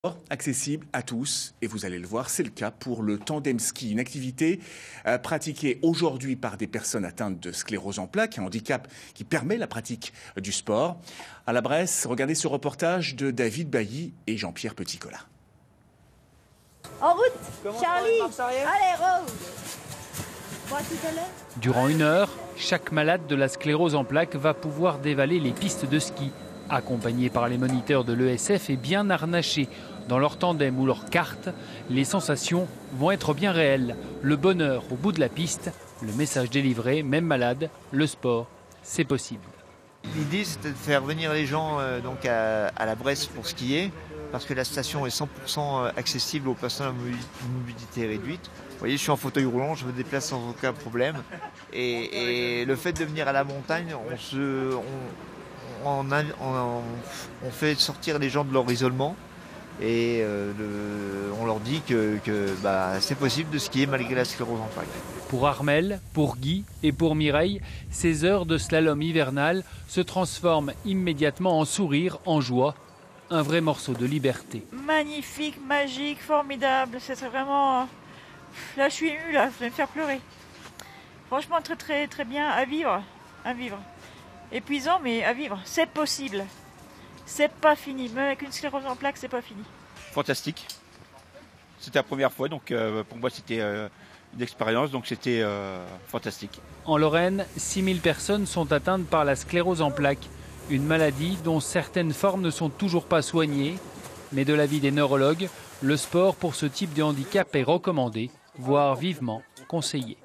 Accessible à tous, et vous allez le voir, c'est le cas pour le tandem ski, une activité pratiquée aujourd'hui par des personnes atteintes de sclérose en plaques, un handicap qui permet la pratique du sport. À la Bresse, regardez ce reportage de David Bailly et Jean-Pierre Petitcola. En route, Charlie. Allez, Rose. Bon, à tout à l'heure. Durant 1 heure, chaque malade de la sclérose en plaques va pouvoir dévaler les pistes de ski, accompagnés par les moniteurs de l'ESF et bien harnachés. Dans leur tandem ou leur carte, les sensations vont être bien réelles. Le bonheur au bout de la piste, le message délivré, même malade, le sport, c'est possible. L'idée, c'était de faire venir les gens à la Bresse pour skier, parce que la station est 100% accessible aux personnes à mobilité réduite. Vous voyez, je suis en fauteuil roulant, je me déplace sans aucun problème. Et le fait de venir à la montagne, on fait sortir les gens de leur isolement. Et on leur dit que c'est possible de skier malgré la sclérose en plaques. Pour Armel, pour Guy et pour Mireille, ces heures de slalom hivernal se transforment immédiatement en sourire, en joie. Un vrai morceau de liberté. Magnifique, magique, formidable. C'est vraiment... Là, je suis émue, là. Je vais me faire pleurer. Franchement, très, très, très bien à vivre. À vivre. Épuisant, mais à vivre. C'est possible. C'est pas fini. Même avec une sclérose en plaques, c'est pas fini. Fantastique. C'était la première fois, donc pour moi, c'était une expérience, donc c'était fantastique. En Lorraine, 6000 personnes sont atteintes par la sclérose en plaques, une maladie dont certaines formes ne sont toujours pas soignées. Mais de l'avis des neurologues, le sport pour ce type de handicap est recommandé, voire vivement conseillé.